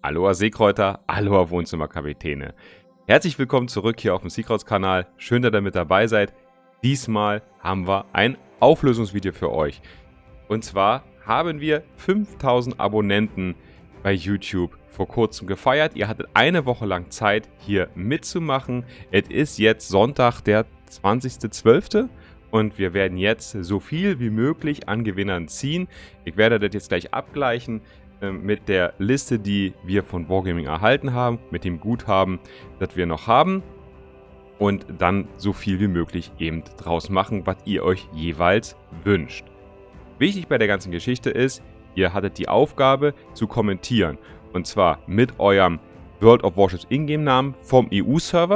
Aloha Seekräuter, Aloha Wohnzimmerkapitäne. Herzlich willkommen zurück hier auf dem Seekrauts-Kanal. Schön, dass ihr mit dabei seid. Diesmal haben wir ein Auflösungsvideo für euch. Und zwar haben wir 5000 Abonnenten bei YouTube vor kurzem gefeiert. Ihr hattet eine Woche lang Zeit, hier mitzumachen. Es ist jetzt Sonntag, der 20.12. Und wir werden jetzt so viel wie möglich an Gewinnern ziehen. Ich werde das jetzt gleich abgleichen mit der Liste, die wir von Wargaming erhalten haben, mit dem Guthaben, das wir noch haben. Und dann so viel wie möglich eben draus machen, was ihr euch jeweils wünscht. Wichtig bei der ganzen Geschichte ist, ihr hattet die Aufgabe zu kommentieren. Und zwar mit eurem World of Warships Ingame-Namen vom EU-Server.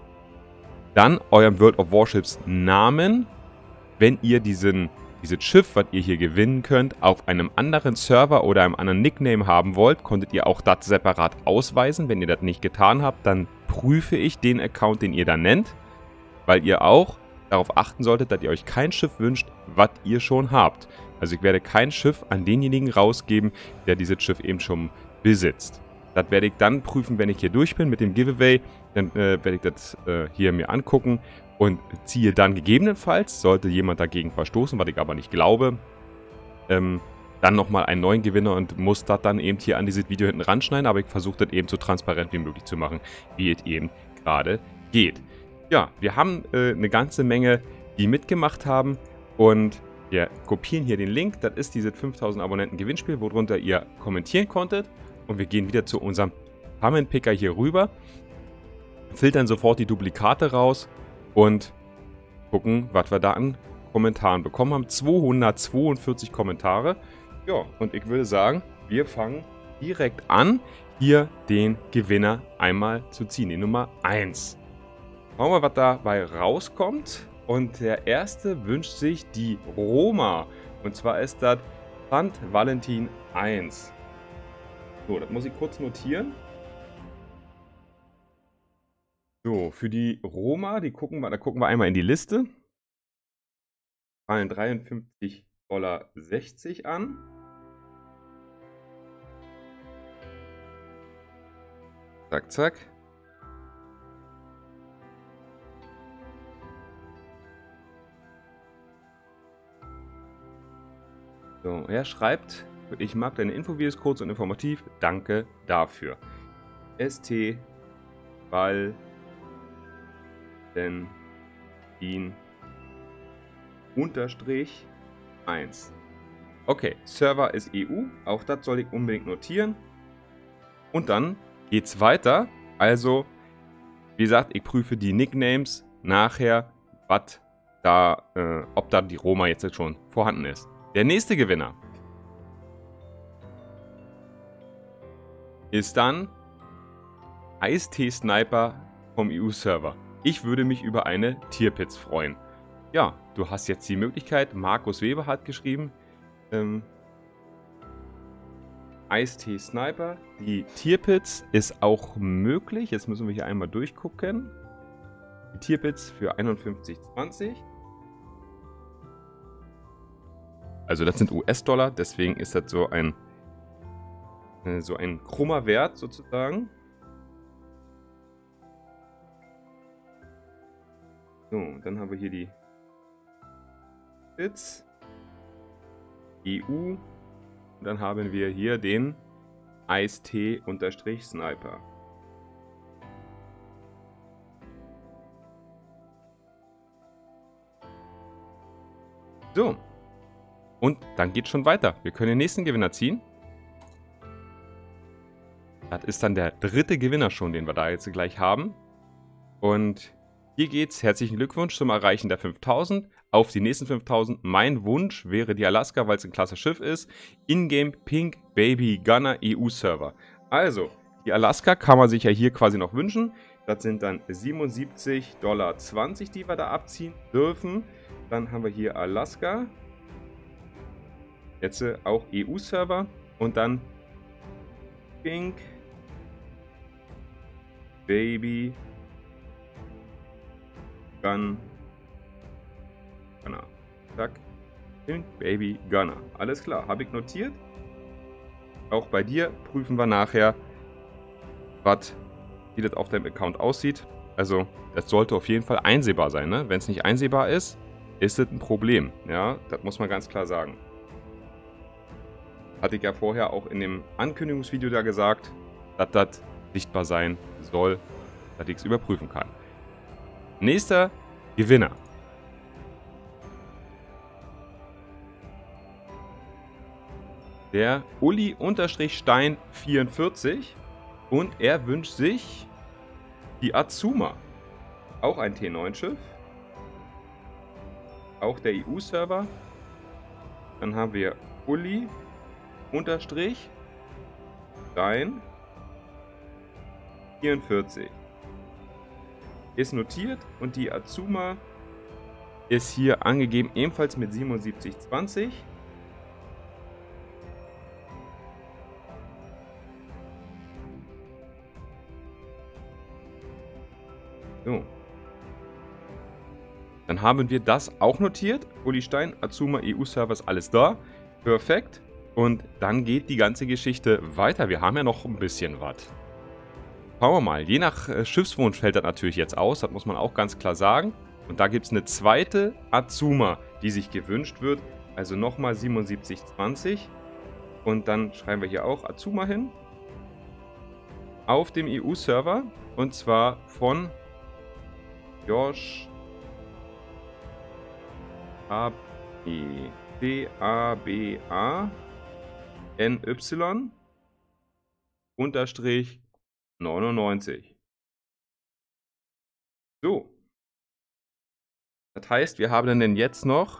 Dann eurem World of Warships Namen, wenn ihr dieses Schiff, was ihr hier gewinnen könnt, auf einem anderen Server oder einem anderen Nickname haben wollt, konntet ihr auch das separat ausweisen. Wenn ihr das nicht getan habt, dann prüfe ich den Account, den ihr da nennt, weil ihr auch darauf achten solltet, dass ihr euch kein Schiff wünscht, was ihr schon habt. Also ich werde kein Schiff an denjenigen rausgeben, der dieses Schiff eben schon besitzt. Das werde ich dann prüfen, wenn ich hier durch bin mit dem Giveaway. Dann werde ich das hier mir angucken und ziehe dann gegebenenfalls, sollte jemand dagegen verstoßen, was ich aber nicht glaube, dann nochmal einen neuen Gewinner und muss das dann eben hier an dieses Video hinten ranschneiden. Aber ich versuche das eben so transparent wie möglich zu machen, wie es eben gerade geht. Ja, wir haben eine ganze Menge, die mitgemacht haben und wir kopieren hier den Link. Das ist dieses 5000 Abonnenten Gewinnspiel, worunter ihr kommentieren konntet. Und wir gehen wieder zu unserem Pammen-Picker hier rüber, filtern sofort die Duplikate raus und gucken, was wir da an Kommentaren bekommen haben. 242 Kommentare. Ja, und ich würde sagen, wir fangen direkt an, hier den Gewinner einmal zu ziehen, die Nummer 1. Schauen wir mal, was dabei rauskommt. Und der erste wünscht sich die Roma. Und zwar ist das St. Valentin 1. So, das muss ich kurz notieren. So, für die Roma, da gucken wir einmal in die Liste. Fallen 53,60 $ an. Zack, zack. So, er schreibt: Ich mag deine Infovideos kurz und informativ. Danke dafür. ST Valentin unterstrich 1. Okay, Server ist EU. Auch das soll ich unbedingt notieren. Und dann geht's weiter. Also, wie gesagt, ich prüfe die Nicknames nachher, ob da die Roma jetzt schon vorhanden ist. Der nächste Gewinner ist dann Eistee Sniper vom EU-Server. Ich würde mich über eine Tierpitz freuen. Ja, du hast jetzt die Möglichkeit. Markus Weber hat geschrieben, Eistee Sniper. Die Tierpitz ist auch möglich. Jetzt müssen wir hier einmal durchgucken. Die Tierpitz für 51,20. Also das sind US-Dollar, deswegen ist das so ein krummer Wert sozusagen. So, dann haben wir hier die Bits, EU, und dann haben wir hier den Eistee-Sniper. So, und dann geht es schon weiter. Wir können den nächsten Gewinner ziehen. Das ist dann der dritte Gewinner schon, den wir da jetzt gleich haben. Und hier geht's. Herzlichen Glückwunsch zum Erreichen der 5000. Auf die nächsten 5000. Mein Wunsch wäre die Alaska, weil es ein klasse Schiff ist. Ingame Pink Baby Gunner EU-Server. Also, die Alaska kann man sich ja hier quasi noch wünschen. Das sind dann 77,20 $, die wir da abziehen dürfen. Dann haben wir hier Alaska. Jetzt auch EU-Server. Und dann Pink Baby Gunner. Zack. Pink Baby Gunner. Alles klar, habe ich notiert. Auch bei dir prüfen wir nachher, wie das auf deinem Account aussieht. Also, das sollte auf jeden Fall einsehbar sein, ne? Wenn es nicht einsehbar ist, ist das ein Problem. Ja, das muss man ganz klar sagen. Hatte ich ja vorher auch in dem Ankündigungsvideo da gesagt, dass das sichtbar sein soll, dass ich es überprüfen kann. Nächster Gewinner. Der Uli-Stein44 und er wünscht sich die Azuma. Auch ein T9-Schiff. Auch der EU-Server. Dann haben wir Uli-Stein44. Ist notiert und die Azuma ist hier angegeben ebenfalls mit 7720. So. Dann haben wir das auch notiert. Uli Stein, Azuma, EU-Server ist alles da. Perfekt. Und dann geht die ganze Geschichte weiter. Wir haben ja noch ein bisschen was. Schauen wir mal. Je nach Schiffswunsch fällt das natürlich jetzt aus. Das muss man auch ganz klar sagen. Und da gibt es eine zweite Azuma, die sich gewünscht wird. Also nochmal 7720. Und dann schreiben wir hier auch Azuma hin. Auf dem EU-Server. Und zwar von Josh DABANY unterstrich 99. So. Das heißt, wir haben denn jetzt noch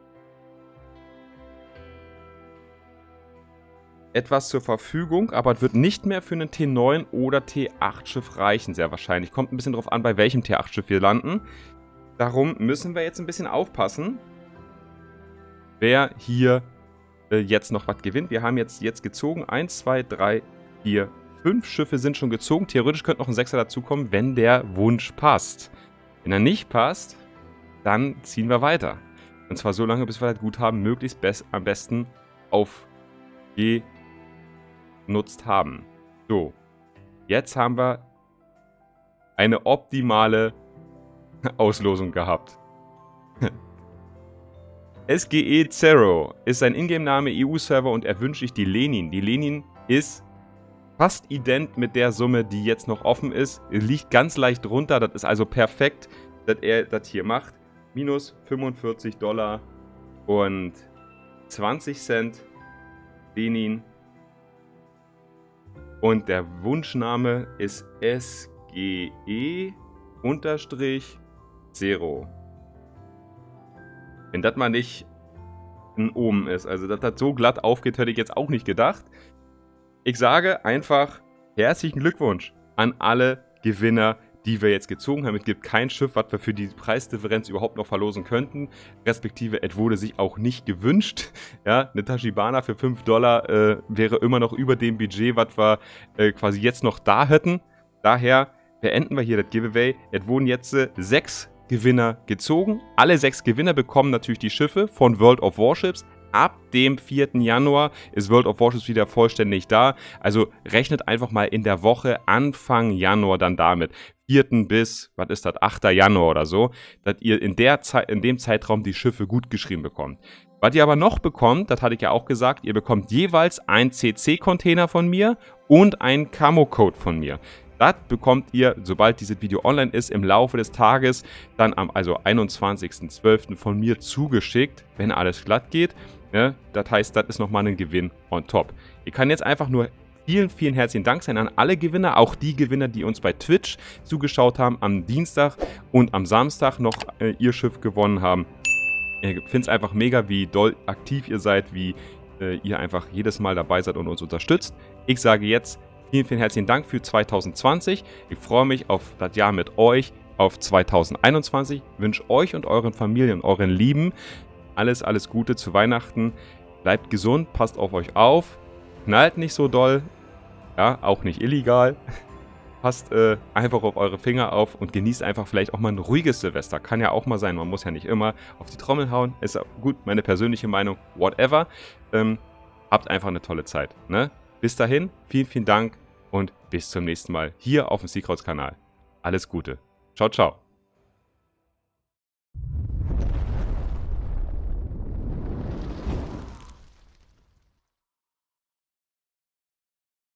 etwas zur Verfügung, aber es wird nicht mehr für einen T9 oder T8 Schiff reichen, sehr wahrscheinlich. Kommt ein bisschen drauf an, bei welchem T8 Schiff wir landen. Darum müssen wir jetzt ein bisschen aufpassen, wer hier jetzt noch was gewinnt. Wir haben jetzt gezogen. 1, 2, 3, 4, 5 Schiffe sind schon gezogen. Theoretisch könnte noch ein 6er dazukommen, wenn der Wunsch passt. Wenn er nicht passt, dann ziehen wir weiter. Und zwar so lange, bis wir das Guthaben möglichst am besten aufgenutzt haben. So, jetzt haben wir eine optimale Auslosung gehabt. SGE Zero ist ein Ingame-Name, EU-Server und er wünscht sich die Lenin. Die Lenin ist fast ident mit der Summe, die jetzt noch offen ist. Liegt ganz leicht drunter, das ist also perfekt, dass er das hier macht. Minus $45 und 20 Cent Lenin. Und der Wunschname ist SGE-Zero. Wenn das mal nicht ein Omen ist, also dass das so glatt aufgeht, hätte ich jetzt auch nicht gedacht. Ich sage einfach herzlichen Glückwunsch an alle Gewinner, die wir jetzt gezogen haben. Es gibt kein Schiff, was wir für die Preisdifferenz überhaupt noch verlosen könnten. Respektive, es wurde sich auch nicht gewünscht. Ja, eine Tachibana für $5 wäre immer noch über dem Budget, was wir quasi jetzt noch da hätten. Daher beenden wir hier das Giveaway. Es wurden jetzt 6 Gewinner gezogen. Alle 6 Gewinner bekommen natürlich die Schiffe von World of Warships. Ab dem 4. Januar ist World of Warships wieder vollständig da. Also rechnet einfach mal in der Woche Anfang Januar dann damit. 4. bis, was ist das, 8. Januar oder so, dass ihr in dem Zeitraum die Schiffe gut geschrieben bekommt. Was ihr aber noch bekommt, das hatte ich ja auch gesagt, ihr bekommt jeweils einen CC-Container von mir und einen Camo-Code von mir. Das bekommt ihr, sobald dieses Video online ist, im Laufe des Tages, dann am 21.12. von mir zugeschickt, wenn alles glatt geht. Ja, das heißt, das ist nochmal ein Gewinn on top. Ich kann jetzt einfach nur vielen, vielen herzlichen Dank sein an alle Gewinner, auch die Gewinner, die uns bei Twitch zugeschaut haben, am Dienstag und am Samstag noch ihr Schiff gewonnen haben. Ich finde es einfach mega, wie doll aktiv ihr seid, wie ihr einfach jedes Mal dabei seid und uns unterstützt. Ich sage jetzt vielen, vielen herzlichen Dank für 2020. Ich freue mich auf das Jahr mit euch, auf 2021. Ich wünsche euch und euren Familien und euren Lieben alles, alles Gute zu Weihnachten. Bleibt gesund, passt auf euch auf. Knallt nicht so doll, ja, auch nicht illegal. Passt einfach auf eure Finger auf und genießt einfach vielleicht auch mal ein ruhiges Silvester. Kann ja auch mal sein, man muss ja nicht immer auf die Trommel hauen. Ist gut, meine persönliche Meinung, whatever. Habt einfach eine tolle Zeit. Ne? Bis dahin, vielen, vielen Dank und bis zum nächsten Mal hier auf dem Seacrowds Kanal. Alles Gute. Ciao, ciao.